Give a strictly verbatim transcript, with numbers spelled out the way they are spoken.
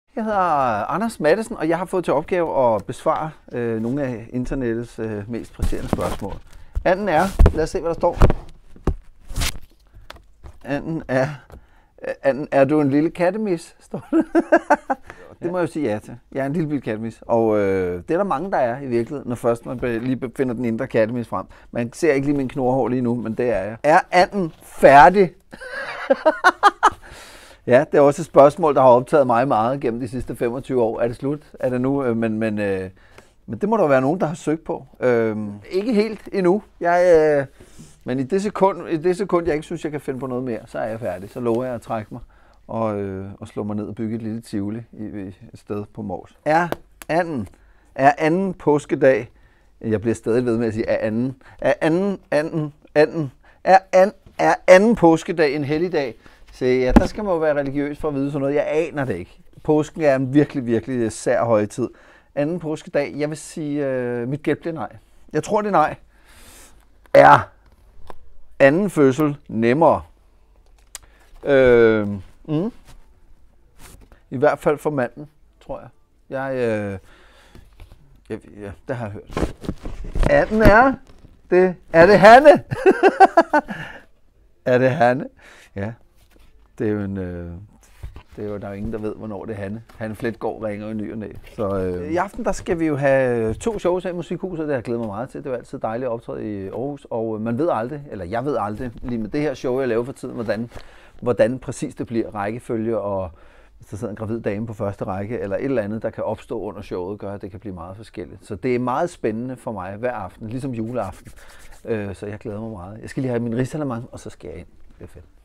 Jeg hedder Anders Mattesen, og jeg har fået til opgave at besvare øh, nogle af internettets øh, mest presserende spørgsmål. Anden er, lad os se, hvad der står. Anden er, anden, er du en lille kattemis, står det. Det må jeg jo sige ja til. Jeg er en lille bitte kattemis, og øh, det er der mange, der er i virkeligheden, når først man lige finder den indre kattemis frem. Man ser ikke lige min knorhår lige nu, men det er jeg. Er anden færdig? Ja, det er også et spørgsmål, der har optaget mig meget gennem de sidste femogtyve år. Er det slut? Er det nu? Men, men, øh, men det må der være nogen, der har søgt på. Øh, ikke helt endnu. Jeg, øh, men i det, sekund, i det sekund, jeg ikke synes, jeg kan finde på noget mere, så er jeg færdig. Så lover jeg at trække mig og, øh, og slå mig ned og bygge et lille tivoli i, i et sted på Mors. Er anden, er anden påskedag, jeg bliver stadig ved med at sige, er anden, er anden, anden, anden, er, an, er anden påskedag en helligdag? Så ja, der skal man jo være religiøs for at vide sådan noget. Jeg aner det ikke. Påsken er en virkelig, virkelig sær højtid. Anden påskedag, jeg vil sige, øh, mit gæt bliver nej. Jeg tror, det er nej. Er anden fødsel nemmere? Øh, mm. I hvert fald for manden, tror jeg. Jeg, øh, jeg ja, det har jeg hørt. anden er det. Er det Hanne? Er det Hanne? Ja. Det er jo en, øh, det er jo, der er jo ingen, der ved, hvornår det er Hanne. Hanne Fletgaard ringer i ny og næ. Så øh, i aften, der skal vi jo have to shows af Musikhuset, det har jeg glædet mig meget til. Det er jo altid dejligt at optræde i Aarhus, og man ved aldrig, eller jeg ved aldrig, lige med det her show, jeg laver for tiden, hvordan, hvordan præcis det bliver rækkefølge, og hvis der sidder en gravid dame på første række, eller et eller andet, der kan opstå under showet, gør, at det kan blive meget forskelligt. Så det er meget spændende for mig hver aften, ligesom juleaften. Øh, så jeg glæder mig meget. Jeg skal lige have min risalamande, og så skal jeg ind. Det er fedt.